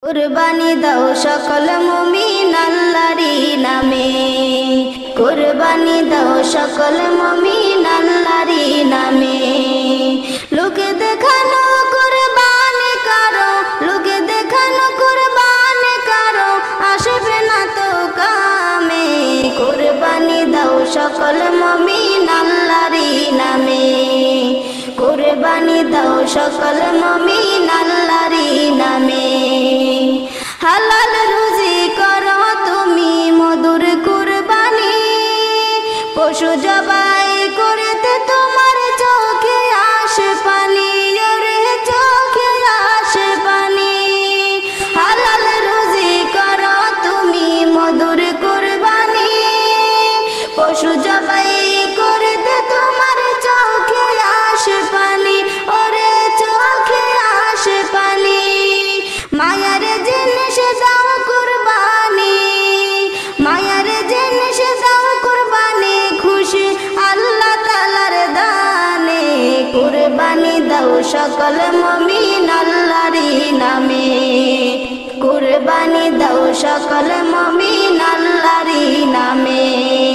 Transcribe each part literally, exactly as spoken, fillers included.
কুরবানি দাও সকল মুমিন আল্লাহরই নামে, কুরবানি দাও সকল মুমিন আল্লাহরই নামে। লোকে দেখানো কুরবানি করো, লোকে দেখানো কুরবানি করো, আসবে না তো কামে। কুরবানি দাও সকল মুমিন আল্লাহরই নামে, কুরবানি দাও সকল মুমিন আল্লাহরই নামে। হালাল রুজি করো তুমি মধুর কুরবানি, পশু জবাই করতে তোমার চোখে আসে পানি, রে চোখে আসে পানি। হালাল রুজি করো তুমি মধুর কুরবানি, পশু জবাই করতে তোমার চোখে আসে পানি, ওরে চোখে আসে পানি। মায়ার জিনিস দাও কুরবানি, মায়ার জিনিস দাও কুরবানি, খুশি আল্লাহ তাআলার দানে। কুরবানি দাও সকল মুমিন আল্লাহরই নামে, কুরবানি দাও সকল মুমিন আল্লাহরই নামে।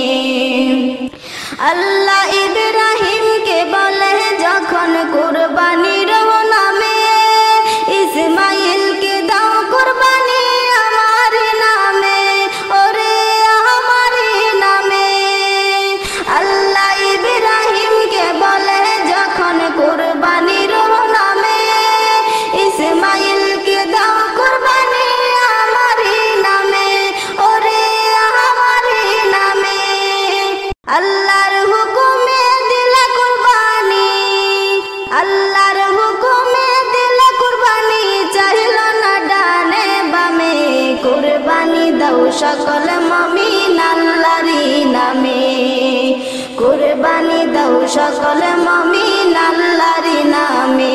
আল্লাহ ইব্রাহিমকে বলে যখন কুরবানির নামে, ইসমাইলকে দাও কুরবানি আমার নামে, ওরে আমার নামে। আল্লাহ ইব্রাহিমকে বলে যখন কুরবানির নামে, ইসমাইলকে দাও কুরবানি আমার নামে, ওরে আমার নামে। আল্লাহর হুকুমে দিলা কুরবানি, আল্লাহর হুকুমে দিলা কুরবানি, চাইল না ডানে বামে। কুরবানি দাও সকল মুমিন আল্লাহরই নামে, কুরবানি দাও সকল মুমিন আল্লাহরই নামে।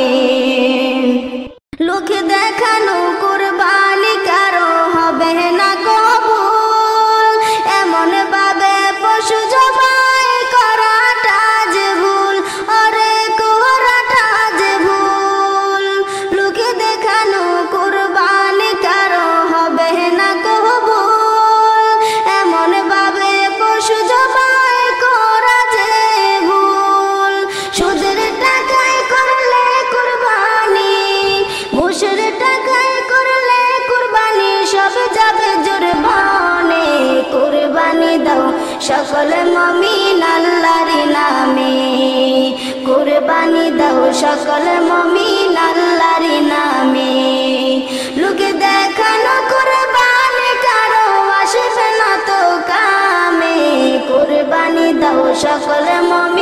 লোক দেখানো কুরবানি কারো হবে না কবুল, এমন ভাবে পশু জবাই করাটা যে ভুল, ওরে করাটা যে ভুল। লোকে দেখানো কুরবানি কারো হবে না কবুল, এমন ভাবে পশু জবাই করা যে ভুল। সুদের টাকায় করলে কুরবানি, ঘুষের টাকায় করলে কুরবানি, সব যাবে জোরবানে। কুরবানি দাও সকল মুমিন আল্লাহরই নামে, কুরবানি দাও সকল মুমিন আল্লাহরই নামে। লোকে দেখানো কুরবানি কারো আসবে না তো কামে। কুরবানি দাও সকল মুমিন